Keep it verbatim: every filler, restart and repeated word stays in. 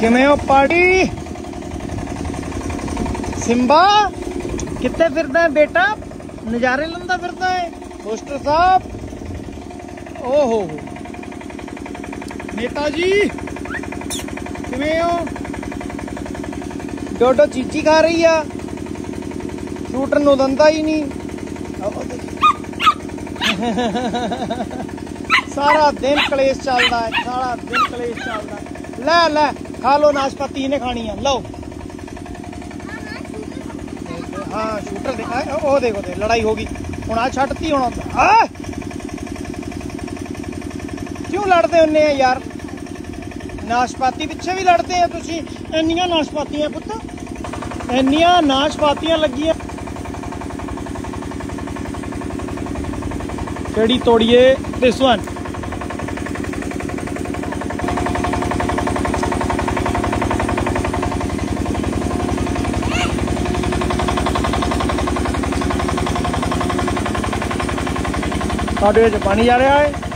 किवें हो party? Simba कित्थे फिरदा है बेटा? नज़ारे लंदा फिरदा है पोस्टर साहब। ओहो हो नेताजी किवें हो? डोडो चीची खा रही है, शूटर नूं दंदा ही नहीं। सारा दिन कलेश चलता है, सारा दिन कलेश चलता है। लै लै खा लो नाशपाती, इन्हें खानी है, लो। हाँ शूटर दे, ओ देखो दे लड़ाई होगी हुण। आ छड्डती हुण क्यों लड़ते होने यार? नाशपाती पिछे भी लड़ते हैं तुसी। इन्नियां नाशपातियां पुत्त, इन्नियां नाशपातियां लगियां। केड़ी तोड़िए? This one. साढ़े पानी जा रहा है।